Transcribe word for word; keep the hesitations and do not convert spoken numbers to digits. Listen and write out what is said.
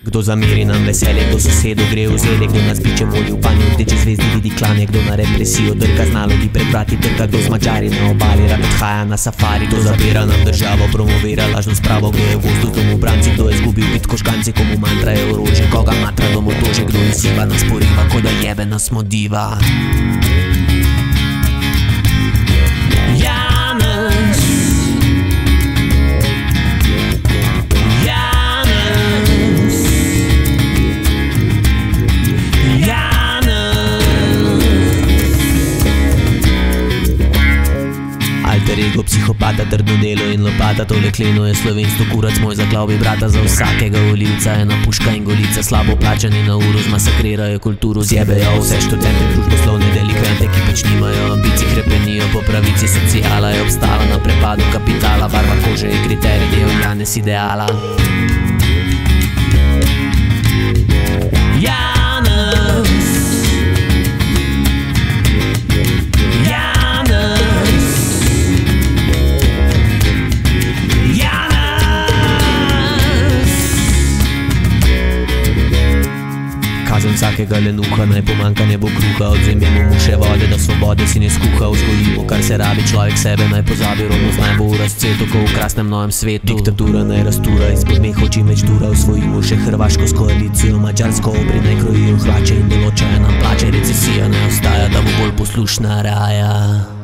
Kdo zameri nam veselje, kdo sosedu gre v zelje, kdo nas biče moli v banju, rdeče zvezdi vidi klanje, kdo na represijo drga, zna ljudi pred vrati trga, kdo z Madžari na obali rad odhaja na safari, kdo zabira nam državo, promovira lažno spravo, kdo je gozdu z domobranci, kdo je zgubil bitko škanci, komu mantra je orožje, koga matra domotože, kdo izziva nas poriva, ko da jebe nas smo diva. Alter ego psihopata, trdno delo in lopata, tole kleno je slovenstvo, kurac moj za glavi brata, za vsakega volivca ena puška in golica, slabo plačani na uro zmasakrirajo kulturo, zjebejo vse študente, družboslovne delikvente, ki pač nimajo ambicij, krepenijo po pravici, sociala je obstala na prepadu kapitala, barva kože je kriterij, del Janez ideala. Kazen vsakega lenuha, naj pomanjka ne bo kruha, odzemimo mu še vode, da svobode si ne skuha, vzgojimo kar se rabi, človek sebe naj pozabi, rodnost naj bo v razcvetu, ko v krasnem novem svetu. Diktatura naj rastura, izpod meho čim več dura, osvojimo še Hrvaško s koalicijo, Madžarsko obri naj krojijo hlače in določajo nam plače, recesija naj ostaja, da bo bolj poslušna raja.